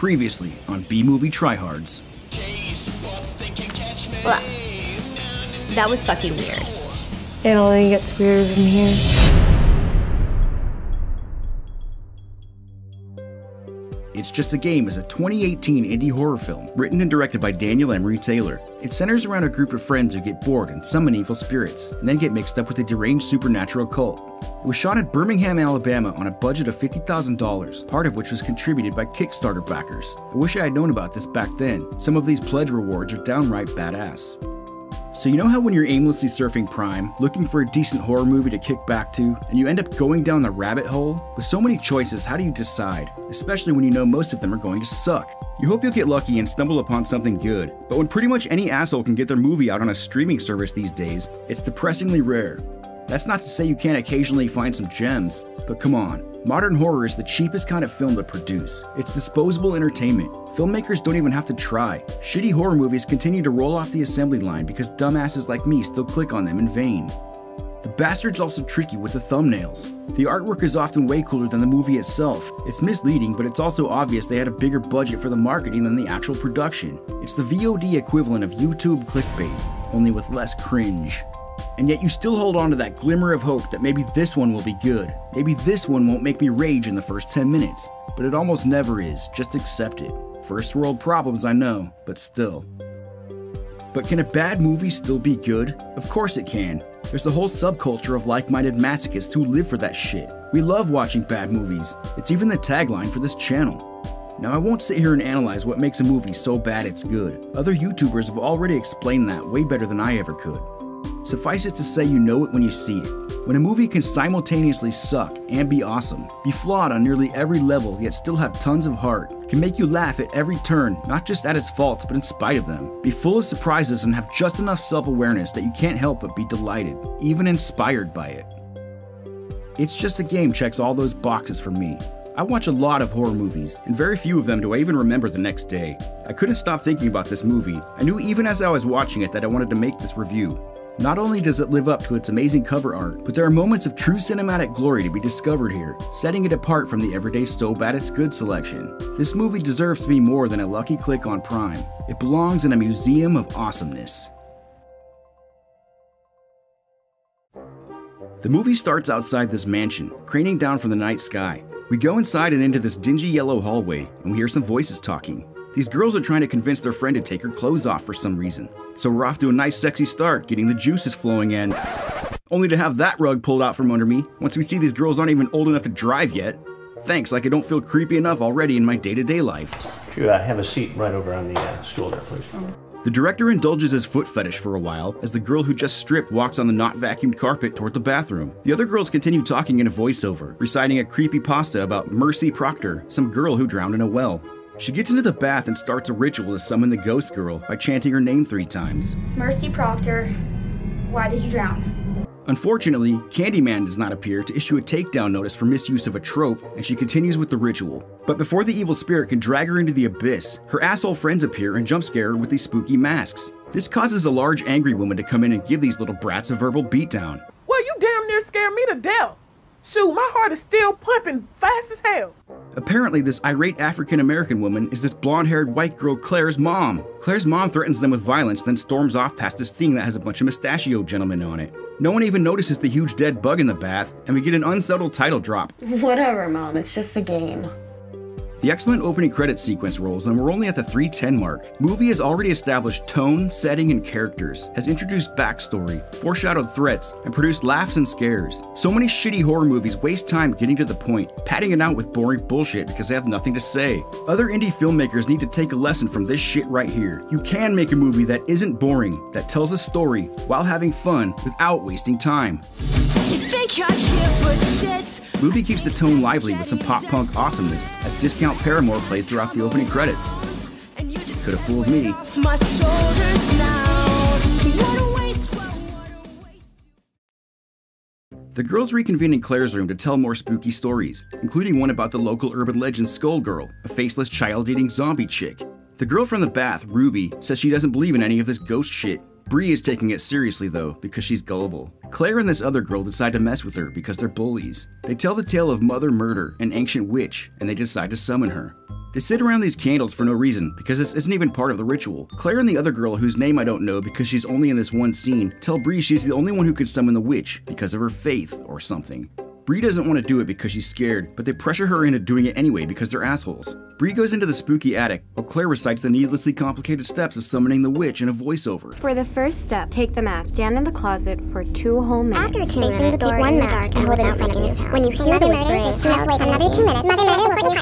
Previously on B-Movie Tryhards. Well, that was fucking weird. It only gets weirder from here. It's Just a Game is a 2018 indie horror film written and directed by Daniel Emery Taylor. It centers around a group of friends who get bored and summon evil spirits, and then get mixed up with a deranged supernatural cult. It was shot at Birmingham, Alabama on a budget of $50,000, part of which was contributed by Kickstarter backers. I wish I had known about this back then. Some of these pledge rewards are downright badass. So you know how when you're aimlessly surfing Prime, looking for a decent horror movie to kick back to, and you end up going down the rabbit hole? With so many choices, how do you decide? Especially when you know most of them are going to suck. You hope you'll get lucky and stumble upon something good, but when pretty much any asshole can get their movie out on a streaming service these days, it's depressingly rare. That's not to say you can't occasionally find some gems, but come on. Modern horror is the cheapest kind of film to produce. It's disposable entertainment. Filmmakers don't even have to try. Shitty horror movies continue to roll off the assembly line because dumbasses like me still click on them in vain. The bastard's also tricky with the thumbnails. The artwork is often way cooler than the movie itself. It's misleading, but it's also obvious they had a bigger budget for the marketing than the actual production. It's the VOD equivalent of YouTube clickbait, only with less cringe. And yet you still hold on to that glimmer of hope that maybe this one will be good. Maybe this one won't make me rage in the first 10 minutes. But it almost never is, just accept it. First world problems, I know, but still. But can a bad movie still be good? Of course it can. There's a whole subculture of like-minded masochists who live for that shit. We love watching bad movies. It's even the tagline for this channel. Now I won't sit here and analyze what makes a movie so bad it's good. Other YouTubers have already explained that way better than I ever could. Suffice it to say you know it when you see it. When a movie can simultaneously suck and be awesome, be flawed on nearly every level yet still have tons of heart, can make you laugh at every turn, not just at its faults but in spite of them, be full of surprises and have just enough self-awareness that you can't help but be delighted, even inspired by it. It's Just a Game checks all those boxes for me. I watch a lot of horror movies, and very few of them do I even remember the next day. I couldn't stop thinking about this movie. I knew even as I was watching it that I wanted to make this review. Not only does it live up to its amazing cover art, but there are moments of true cinematic glory to be discovered here, setting it apart from the everyday so bad it's good selection. This movie deserves to be more than a lucky click on Prime. It belongs in a museum of awesomeness. The movie starts outside this mansion, craning down from the night sky. We go inside and into this dingy yellow hallway, and we hear some voices talking. These girls are trying to convince their friend to take her clothes off for some reason. So we're off to a nice sexy start, getting the juices flowing in. Only to have that rug pulled out from under me once we see these girls aren't even old enough to drive yet. Thanks, like I don't feel creepy enough already in my day-to-day life. Could you have a seat right over on the stool there, please? The director indulges his foot fetish for a while as the girl who just stripped walks on the not vacuumed carpet toward the bathroom. The other girls continue talking in a voiceover, reciting a creepypasta about Mercy Proctor, some girl who drowned in a well. She gets into the bath and starts a ritual to summon the ghost girl by chanting her name 3 times. Mercy Proctor, why did you drown? Unfortunately, Candyman does not appear to issue a takedown notice for misuse of a trope, and she continues with the ritual. But before the evil spirit can drag her into the abyss, her asshole friends appear and jump scare her with these spooky masks. This causes a large angry woman to come in and give these little brats a verbal beatdown. Well, you damn near scared me to death. Shoot, my heart is still pumping fast as hell. Apparently, this irate African-American woman is this blonde-haired white girl Claire's mom. Claire's mom threatens them with violence, then storms off past this thing that has a bunch of mustachio gentlemen on it. No one even notices the huge dead bug in the bath, and we get an unsettled title drop. Whatever, Mom, it's just a game. The excellent opening credits sequence rolls, and we're only at the 3:10 mark. Movie has already established tone, setting, and characters, has introduced backstory, foreshadowed threats, and produced laughs and scares. So many shitty horror movies waste time getting to the point, padding it out with boring bullshit because they have nothing to say. Other indie filmmakers need to take a lesson from this shit right here. You can make a movie that isn't boring, that tells a story while having fun without wasting time. Movie keeps the tone lively with some pop-punk awesomeness as Discount Paramore plays throughout the opening credits. Could have fooled me. The girls reconvene in Claire's room to tell more spooky stories, including one about the local urban legend Skull Girl, a faceless child-eating zombie chick. The girl from the bath, Ruby, says she doesn't believe in any of this ghost shit. Bree is taking it seriously though, because she's gullible. Claire and this other girl decide to mess with her because they're bullies. They tell the tale of Mother Murder, an ancient witch, and they decide to summon her. They sit around these candles for no reason, because this isn't even part of the ritual. Claire and the other girl, whose name I don't know because she's only in this one scene, tell Bree she's the only one who can summon the witch because of her faith or something. Bree doesn't want to do it because she's scared, but they pressure her into doing it anyway because they're assholes. Bree goes into the spooky attic, while Claire recites the needlessly complicated steps of summoning the witch in a voiceover. For the first step, take the match, stand in the closet for 2 whole minutes. After 2 minutes, keep one match and hold it out for you. When you hear the whispering, you must wait another 2 minutes. Mother Murder will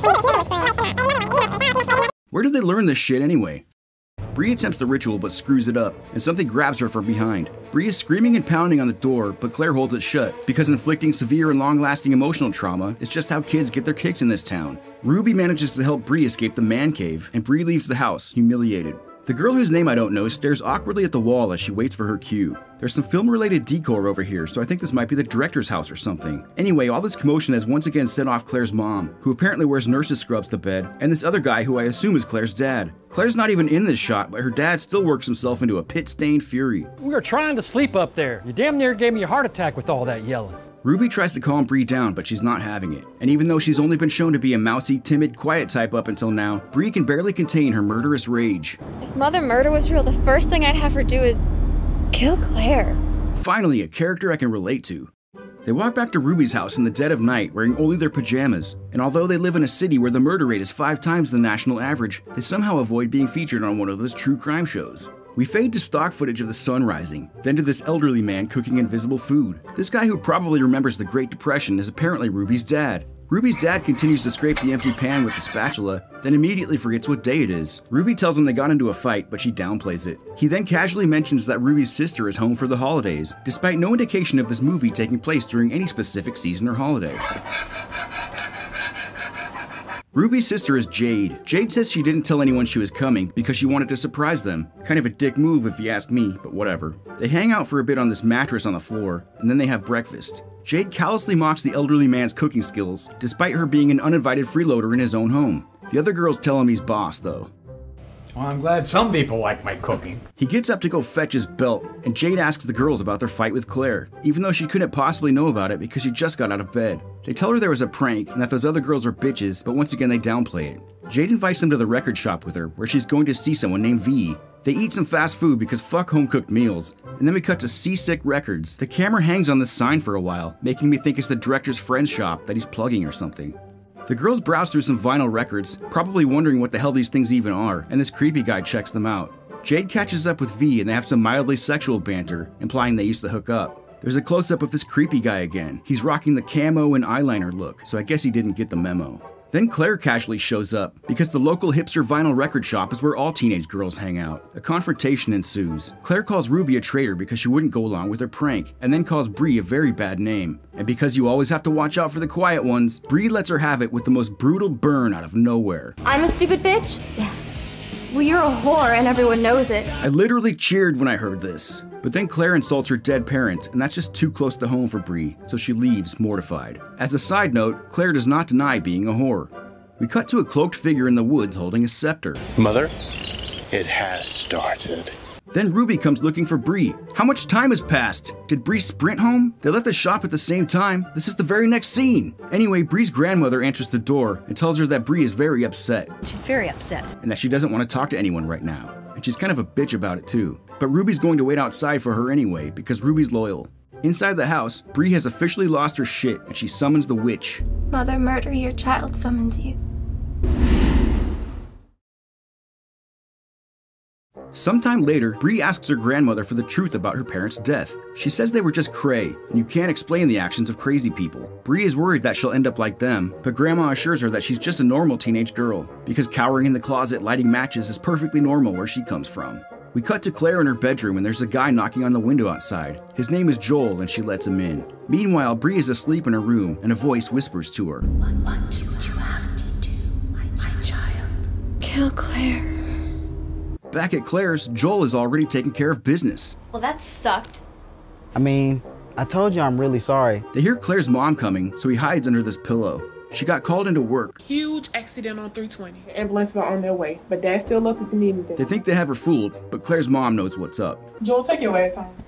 be Where did they learn this shit anyway? Bree attempts the ritual but screws it up, and something grabs her from behind. Bree is screaming and pounding on the door, but Claire holds it shut, because inflicting severe and long-lasting emotional trauma is just how kids get their kicks in this town. Ruby manages to help Bree escape the man cave, and Bree leaves the house, humiliated. The girl whose name I don't know stares awkwardly at the wall as she waits for her cue. There's some film-related decor over here, so I think this might be the director's house or something. Anyway, all this commotion has once again set off Claire's mom, who apparently wears nurse's scrubs to bed, and this other guy who I assume is Claire's dad. Claire's not even in this shot, but her dad still works himself into a pit-stained fury. We were trying to sleep up there. You damn near gave me a heart attack with all that yelling. Ruby tries to calm Bree down, but she's not having it. And even though she's only been shown to be a mousy, timid, quiet type up until now, Bree can barely contain her murderous rage. If Mother Murder was real, the first thing I'd have her do is kill Claire. Finally, a character I can relate to. They walk back to Ruby's house in the dead of night wearing only their pajamas, and although they live in a city where the murder rate is 5 times the national average, they somehow avoid being featured on one of those true crime shows. We fade to stock footage of the sun rising, then to this elderly man cooking invisible food. This guy who probably remembers the Great Depression is apparently Ruby's dad. Ruby's dad continues to scrape the empty pan with the spatula, then immediately forgets what day it is. Ruby tells him they got into a fight, but she downplays it. He then casually mentions that Ruby's sister is home for the holidays, despite no indication of this movie taking place during any specific season or holiday. Ruby's sister is Jade. Jade says she didn't tell anyone she was coming because she wanted to surprise them. Kind of a dick move if you ask me, but whatever. They hang out for a bit on this mattress on the floor, and then they have breakfast. Jade callously mocks the elderly man's cooking skills, despite her being an uninvited freeloader in his own home. The other girls tell him he's boss, though. Well, I'm glad some people like my cooking. He gets up to go fetch his belt, and Jade asks the girls about their fight with Claire, even though she couldn't possibly know about it because she just got out of bed. They tell her there was a prank and that those other girls are bitches, but once again they downplay it. Jade invites them to the record shop with her, where she's going to see someone named V. They eat some fast food because fuck home-cooked meals, and then we cut to Seasick Records. The camera hangs on this sign for a while, making me think it's the director's friend's shop that he's plugging or something. The girls browse through some vinyl records, probably wondering what the hell these things even are, and this creepy guy checks them out. Jade catches up with V and they have some mildly sexual banter, implying they used to hook up. There's a close-up of this creepy guy again. He's rocking the camo and eyeliner look, so I guess he didn't get the memo. Then Claire casually shows up, because the local hipster vinyl record shop is where all teenage girls hang out. A confrontation ensues. Claire calls Ruby a traitor because she wouldn't go along with her prank, and then calls Bree a very bad name. And because you always have to watch out for the quiet ones, Bree lets her have it with the most brutal burn out of nowhere. I'm a stupid bitch? Yeah. Well, you're a whore and everyone knows it. I literally cheered when I heard this. But then Claire insults her dead parents, and that's just too close to home for Bree, so she leaves mortified. As a side note, Claire does not deny being a whore. We cut to a cloaked figure in the woods holding a scepter. Mother, it has started. Then Ruby comes looking for Bree. How much time has passed? Did Bree sprint home? They left the shop at the same time. This is the very next scene. Anyway, Bree's grandmother answers the door and tells her that Bree is very upset. She's very upset. And that she doesn't want to talk to anyone right now. And she's kind of a bitch about it too. But Ruby's going to wait outside for her anyway, because Ruby's loyal. Inside the house, Bree has officially lost her shit, and she summons the witch. Mother Murder, your child summons you. Sometime later, Bree asks her grandmother for the truth about her parents' death. She says they were just cray, and you can't explain the actions of crazy people. Bree is worried that she'll end up like them, but Grandma assures her that she's just a normal teenage girl, because cowering in the closet lighting matches is perfectly normal where she comes from. We cut to Claire in her bedroom and there's a guy knocking on the window outside. His name is Joel and she lets him in. Meanwhile, Bree is asleep in her room and a voice whispers to her. What do you have to do, my child? Kill Claire. Back at Claire's, Joel is already taking care of business. Well, that sucked. I told you I'm really sorry. They hear Claire's mom coming, so he hides under this pillow. She got called into work. Huge accident on 320. Ambulances are on their way, but Dad's still up if you need anything. They think they have her fooled, but Claire's mom knows what's up. Joel, take your ass home.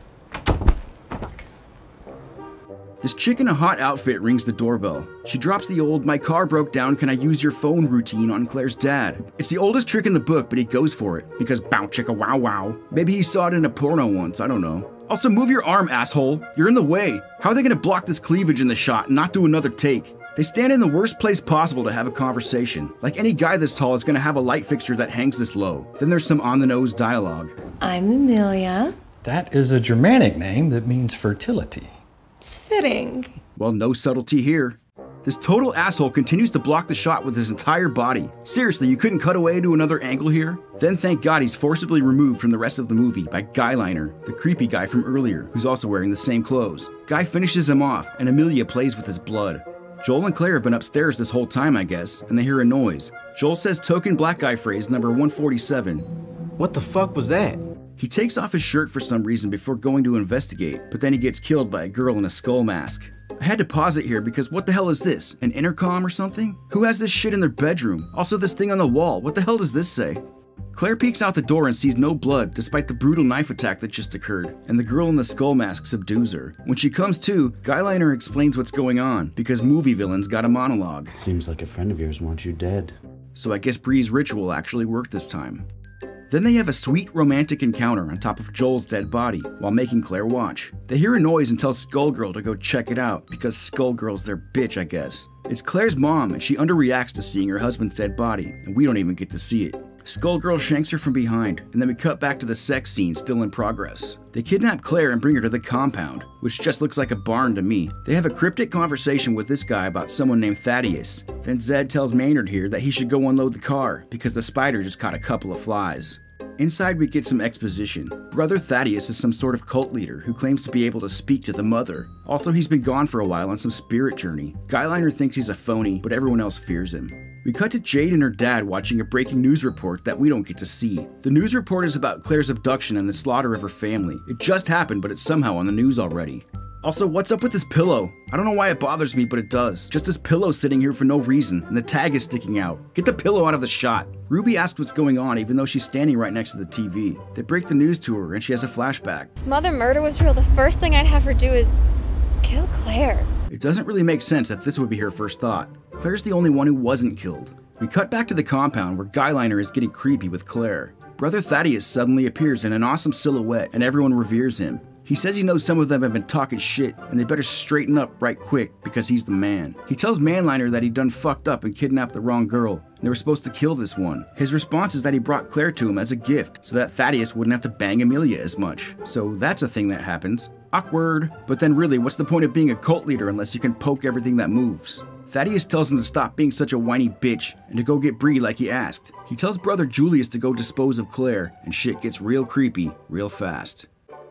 This chick in a hot outfit rings the doorbell. She drops the old, "my car broke down, can I use your phone" routine on Claire's dad. It's the oldest trick in the book, but he goes for it, because bow chicka wow wow. Maybe he saw it in a porno once, I don't know. Also, move your arm, asshole. You're in the way. How are they gonna block this cleavage in the shot and not do another take? They stand in the worst place possible to have a conversation. Like any guy this tall is gonna have a light fixture that hangs this low. Then there's some on-the-nose dialogue. I'm Amelia. That is a Germanic name that means fertility. It's fitting. Well, no subtlety here. This total asshole continues to block the shot with his entire body. Seriously, you couldn't cut away to another angle here? Then thank God he's forcibly removed from the rest of the movie by Guyliner, the creepy guy from earlier, who's also wearing the same clothes. Guy finishes him off, and Amelia plays with his blood. Joel and Claire have been upstairs this whole time, I guess, and they hear a noise. Joel says token black guy phrase number 147. What the fuck was that? He takes off his shirt for some reason before going to investigate, but then he gets killed by a girl in a skull mask. I had to pause it here because what the hell is this? An intercom or something? Who has this shit in their bedroom? Also this thing on the wall, what the hell does this say? Claire peeks out the door and sees no blood despite the brutal knife attack that just occurred, and the girl in the skull mask subdues her. When she comes to, Guyliner explains what's going on because movie villains got a monologue. Seems like a friend of yours wants you dead. So I guess Bree's ritual actually worked this time. Then they have a sweet romantic encounter on top of Joel's dead body while making Claire watch. They hear a noise and tell Skullgirl to go check it out because Skullgirl's their bitch, I guess. It's Claire's mom and she underreacts to seeing her husband's dead body, and we don't even get to see it. Skullgirl shanks her from behind, and then we cut back to the sex scene still in progress. They kidnap Claire and bring her to the compound, which just looks like a barn to me. They have a cryptic conversation with this guy about someone named Thaddeus. Then Zed tells Maynard here that he should go unload the car because the spider just caught a couple of flies. Inside we get some exposition. Brother Thaddeus is some sort of cult leader who claims to be able to speak to the mother. Also, he's been gone for a while on some spirit journey. Guyliner thinks he's a phony, but everyone else fears him. We cut to Jade and her dad watching a breaking news report that we don't get to see. The news report is about Claire's abduction and the slaughter of her family. It just happened, but it's somehow on the news already. Also, what's up with this pillow? I don't know why it bothers me, but it does. Just this pillow sitting here for no reason, and the tag is sticking out. Get the pillow out of the shot. Ruby asks what's going on, even though she's standing right next to the TV. They break the news to her, and she has a flashback. If Mother Murder was real, the first thing I'd have her do is kill Claire. It doesn't really make sense that this would be her first thought. Claire's the only one who wasn't killed. We cut back to the compound where Guyliner is getting creepy with Claire. Brother Thaddeus suddenly appears in an awesome silhouette, and everyone reveres him. He says he knows some of them have been talking shit, and they better straighten up right quick because he's the man. He tells Manliner that he done fucked up and kidnapped the wrong girl, and they were supposed to kill this one. His response is that he brought Claire to him as a gift, so that Thaddeus wouldn't have to bang Amelia as much. So that's a thing that happens. Awkward. But then really, what's the point of being a cult leader unless you can poke everything that moves? Thaddeus tells him to stop being such a whiny bitch and to go get Bree like he asked. He tells brother Julius to go dispose of Claire, and shit gets real creepy real fast.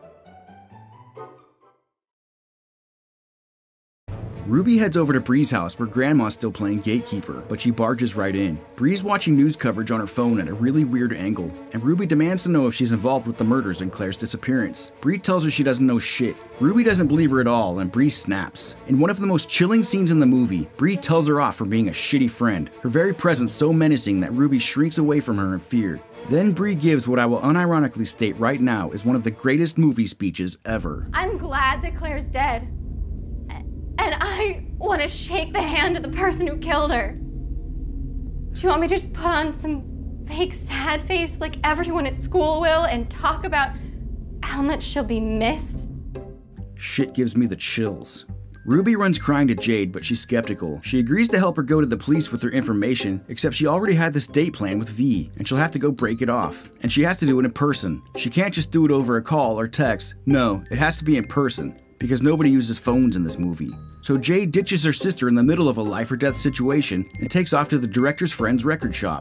Ruby heads over to Bree's house where Grandma's still playing gatekeeper, but she barges right in. Bree's watching news coverage on her phone at a really weird angle, and Ruby demands to know if she's involved with the murders and Claire's disappearance. Bree tells her she doesn't know shit. Ruby doesn't believe her at all, and Bree snaps. In one of the most chilling scenes in the movie, Bree tells her off for being a shitty friend, her very presence so menacing that Ruby shrinks away from her in fear. Then Bree gives what I will unironically state right now is one of the greatest movie speeches ever. I'm glad that Claire's dead. And I want to shake the hand of the person who killed her. Do you want me to just put on some fake sad face like everyone at school will and talk about how much she'll be missed? Shit gives me the chills. Ruby runs crying to Jade, but she's skeptical. She agrees to help her go to the police with her information, except she already had this date planned with V, and she'll have to go break it off. And she has to do it in person. She can't just do it over a call or text. No, it has to be in person, because nobody uses phones in this movie. So Jade ditches her sister in the middle of a life or death situation and takes off to the director's friend's record shop.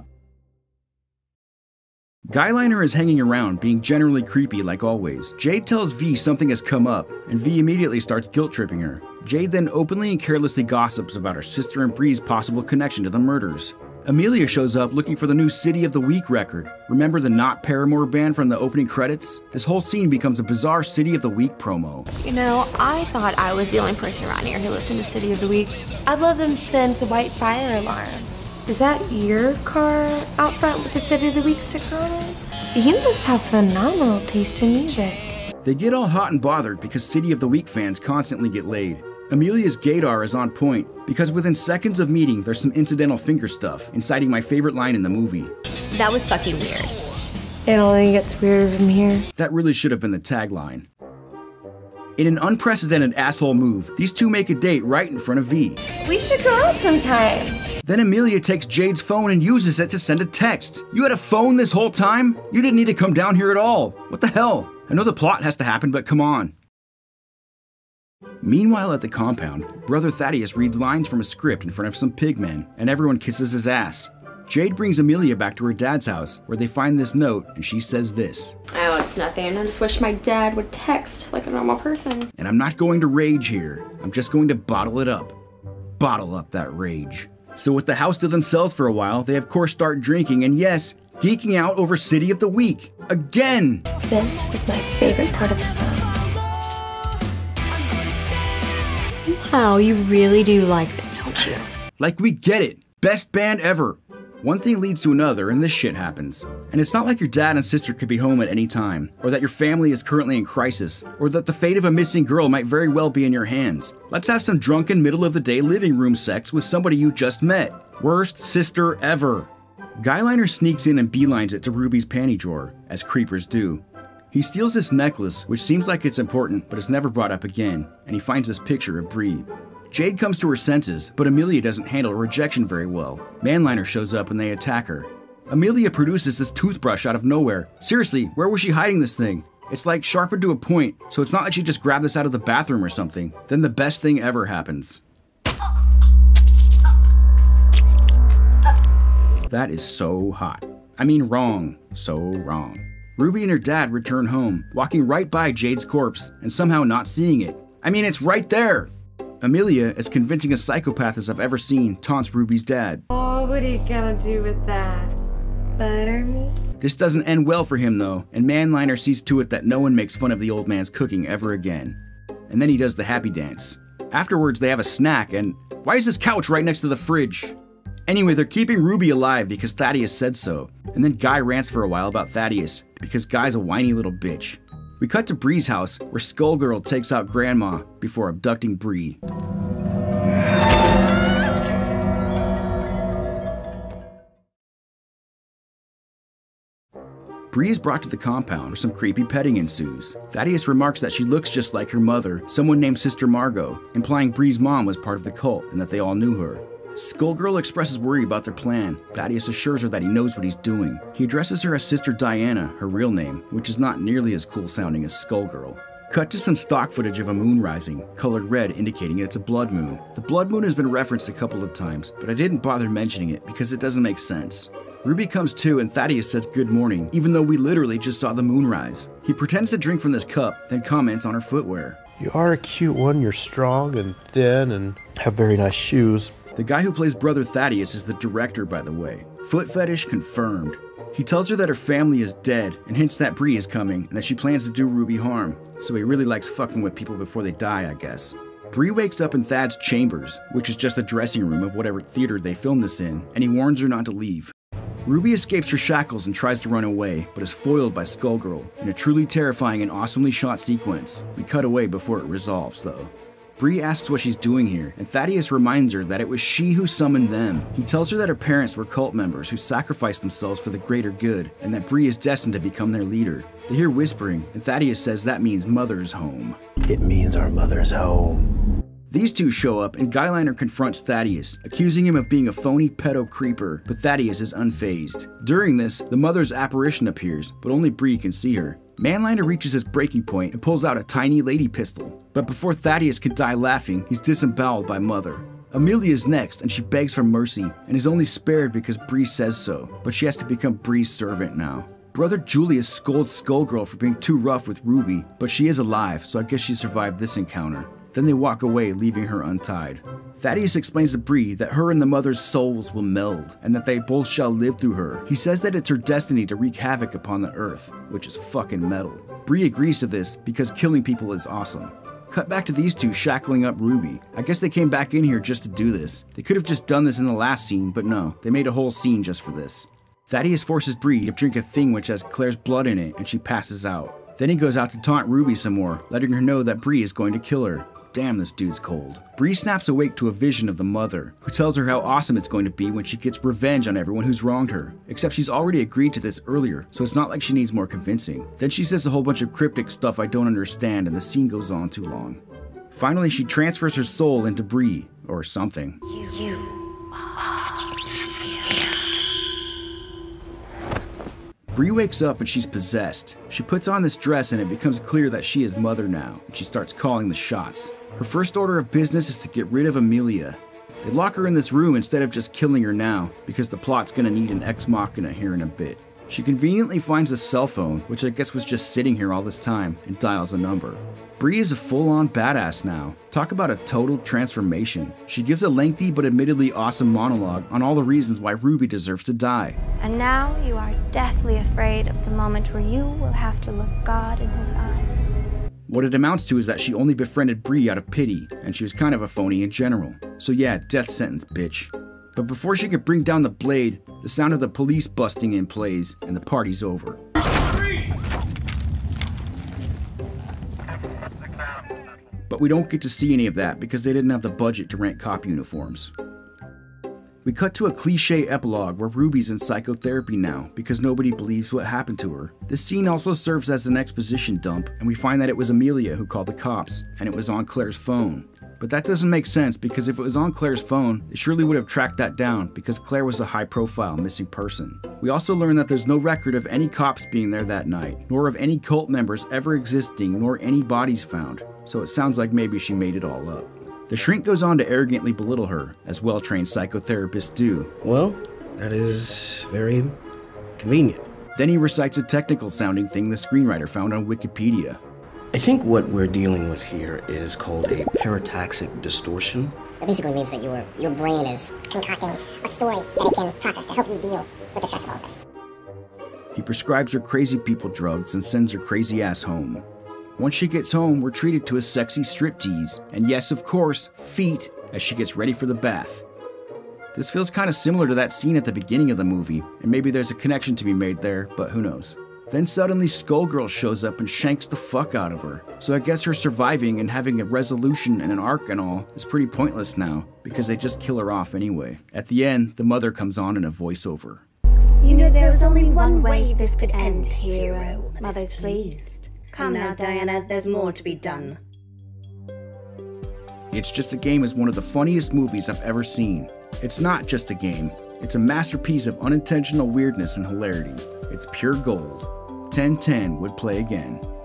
Guyliner is hanging around, being generally creepy like always. Jade tells V something has come up, and V immediately starts guilt-tripping her. Jade then openly and carelessly gossips about her sister and Bree's possible connection to the murders. Amelia shows up looking for the new City of the Week record. Remember the Not Paramore band from the opening credits? This whole scene becomes a bizarre City of the Week promo. You know, I thought I was the only person around here who listened to City of the Week. I'd love them to send a white fire alarm. Is that your car out front with the City of the Week sticker on it? You must have phenomenal taste in music. They get all hot and bothered because City of the Week fans constantly get laid. Amelia's gaydar is on point because within seconds of meeting, there's some incidental finger stuff, inciting my favorite line in the movie. That was fucking weird. It only gets weirder from here. That really should have been the tagline. In an unprecedented asshole move, these two make a date right in front of V. We should go out sometime. Then Amelia takes Jade's phone and uses it to send a text. You had a phone this whole time? You didn't need to come down here at all. What the hell? I know the plot has to happen, but come on. Meanwhile at the compound, Brother Thaddeus reads lines from a script in front of some pigmen, and everyone kisses his ass. Jade brings Amelia back to her dad's house, where they find this note, and she says this. Oh, it's nothing. I just wish my dad would text like a normal person. And I'm not going to rage here. I'm just going to bottle it up. Bottle up that rage. So with the house to themselves for a while, they of course start drinking, and yes, geeking out over City of the Week. Again! This is my favorite part of the song. Wow, you really do like them, don't you? Like we get it. Best band ever. One thing leads to another and this shit happens. And it's not like your dad and sister could be home at any time, or that your family is currently in crisis, or that the fate of a missing girl might very well be in your hands. Let's have some drunken middle-of-the-day living room sex with somebody you just met. Worst sister ever. Guyliner sneaks in and beelines it to Ruby's panty drawer, as creepers do. He steals this necklace, which seems like it's important, but is never brought up again, and he finds this picture of Bree. Jade comes to her senses, but Amelia doesn't handle rejection very well. Manliner shows up and they attack her. Amelia produces this toothbrush out of nowhere. Seriously, where was she hiding this thing? It's like sharpened to a point, so it's not like she just grabbed this out of the bathroom or something. Then the best thing ever happens. That is so hot. I mean wrong. So wrong. Ruby and her dad return home, walking right by Jade's corpse and somehow not seeing it. I mean, it's right there! Amelia, as convincing a psychopath as I've ever seen, taunts Ruby's dad. Oh, what are you gonna do with that? Butter me? This doesn't end well for him though, and Manliner sees to it that no one makes fun of the old man's cooking ever again. And then he does the happy dance. Afterwards they have a snack and why is this couch right next to the fridge? Anyway, they're keeping Ruby alive because Thaddeus said so. And then Guy rants for a while about Thaddeus because Guy's a whiny little bitch. We cut to Bree's house, where Skullgirl takes out Grandma before abducting Bree. Bree is brought to the compound, where some creepy petting ensues. Thaddeus remarks that she looks just like her mother, someone named Sister Margot, implying Bree's mom was part of the cult and that they all knew her. Skullgirl expresses worry about their plan. Thaddeus assures her that he knows what he's doing. He addresses her as Sister Diana, her real name, which is not nearly as cool sounding as Skullgirl. Cut to some stock footage of a moon rising, colored red indicating it's a blood moon. The blood moon has been referenced a couple of times, but I didn't bother mentioning it because it doesn't make sense. Ruby comes to and Thaddeus says good morning, even though we literally just saw the moon rise. He pretends to drink from this cup, then comments on her footwear. You are a cute one, you're strong and thin and have very nice shoes. The guy who plays Brother Thaddeus is the director, by the way. Foot fetish confirmed. He tells her that her family is dead and hints that Bree is coming and that she plans to do Ruby harm. So he really likes fucking with people before they die, I guess. Bree wakes up in Thad's chambers, which is just the dressing room of whatever theater they filmed this in, and he warns her not to leave. Ruby escapes her shackles and tries to run away, but is foiled by Skullgirl in a truly terrifying and awesomely shot sequence. We cut away before it resolves, though. Bree asks what she's doing here, and Thaddeus reminds her that it was she who summoned them. He tells her that her parents were cult members who sacrificed themselves for the greater good, and that Bree is destined to become their leader. They hear whispering, and Thaddeus says that means Mother's home. It means our mother's home. These two show up, and Guyliner confronts Thaddeus, accusing him of being a phony pedo creeper, but Thaddeus is unfazed. During this, the mother's apparition appears, but only Bree can see her. Manliner reaches his breaking point and pulls out a tiny lady pistol, but before Thaddeus can die laughing, he's disemboweled by Mother. Amelia is next, and she begs for mercy, and is only spared because Bree says so, but she has to become Bree's servant now. Brother Julius scolds Skullgirl for being too rough with Ruby, but she is alive, so I guess she survived this encounter. Then they walk away, leaving her untied. Thaddeus explains to Bree that her and the mother's souls will meld, and that they both shall live through her. He says that it's her destiny to wreak havoc upon the earth, which is fucking metal. Bree agrees to this because killing people is awesome. Cut back to these two shackling up Ruby. I guess they came back in here just to do this. They could have just done this in the last scene, but no, they made a whole scene just for this. Thaddeus forces Bree to drink a thing which has Claire's blood in it, and she passes out. Then he goes out to taunt Ruby some more, letting her know that Bree is going to kill her. Damn, this dude's cold. Bree snaps awake to a vision of the mother, who tells her how awesome it's going to be when she gets revenge on everyone who's wronged her. Except she's already agreed to this earlier, so it's not like she needs more convincing. Then she says a whole bunch of cryptic stuff I don't understand, and the scene goes on too long. Finally, she transfers her soul into Bree, or something. Bree wakes up and she's possessed. She puts on this dress and it becomes clear that she is Mother now, and she starts calling the shots. Her first order of business is to get rid of Amelia. They lock her in this room instead of just killing her now, because the plot's gonna need an ex machina here in a bit. She conveniently finds a cell phone, which I guess was just sitting here all this time, and dials a number. Bree is a full-on badass now. Talk about a total transformation. She gives a lengthy but admittedly awesome monologue on all the reasons why Ruby deserves to die. And now you are deathly afraid of the moment where you will have to look God in his eyes. What it amounts to is that she only befriended Bree out of pity, and she was kind of a phony in general. So yeah, death sentence, bitch. But before she could bring down the blade, the sound of the police busting in plays, and the party's over. But we don't get to see any of that because they didn't have the budget to rent cop uniforms. We cut to a cliche epilogue where Ruby's in psychotherapy now because nobody believes what happened to her. This scene also serves as an exposition dump, and we find that it was Amelia who called the cops, and it was on Claire's phone. But that doesn't make sense because if it was on Claire's phone, they surely would have tracked that down because Claire was a high-profile missing person. We also learn that there's no record of any cops being there that night, nor of any cult members ever existing, nor any bodies found. So it sounds like maybe she made it all up. The shrink goes on to arrogantly belittle her, as well-trained psychotherapists do. Well, that is very convenient. Then he recites a technical-sounding thing the screenwriter found on Wikipedia. I think what we're dealing with here is called a parataxic distortion. It basically means that your brain is concocting a story that it can process to help you deal with the stress of all of this. He prescribes her crazy people drugs and sends her crazy ass home. Once she gets home, we're treated to a sexy striptease, and yes, of course, feet, as she gets ready for the bath. This feels kind of similar to that scene at the beginning of the movie, and maybe there's a connection to be made there, but who knows. Then suddenly Skullgirl shows up and shanks the fuck out of her. So I guess her surviving and having a resolution and an arc and all is pretty pointless now, because they just kill her off anyway. At the end, the mother comes on in a voiceover. You know there was only one way this could end, hero. Mother's pleased. Come now, Diana, there's more to be done. It's Just a Game is one of the funniest movies I've ever seen. It's not just a game, it's a masterpiece of unintentional weirdness and hilarity. It's pure gold. 10/10 would play again.